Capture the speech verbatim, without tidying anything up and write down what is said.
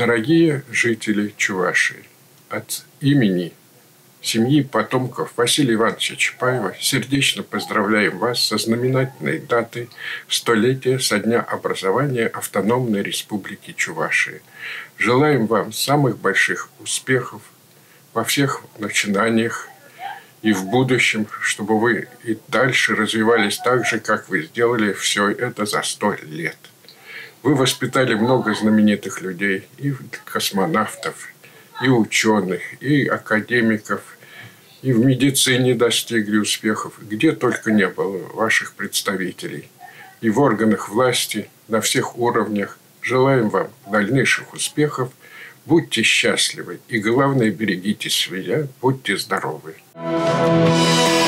Дорогие жители Чувашии, от имени семьи потомков Василия Ивановича Чапаева сердечно поздравляем вас со знаменательной датой столетия со дня образования Автономной Республики Чувашия. Желаем вам самых больших успехов во всех начинаниях и в будущем, чтобы вы и дальше развивались так же, как вы сделали все это за сто лет. Вы воспитали много знаменитых людей, и космонавтов, и ученых, и академиков, и в медицине достигли успехов, где только не было ваших представителей. И в органах власти на всех уровнях. Желаем вам дальнейших успехов. Будьте счастливы и, главное, берегите себя, будьте здоровы.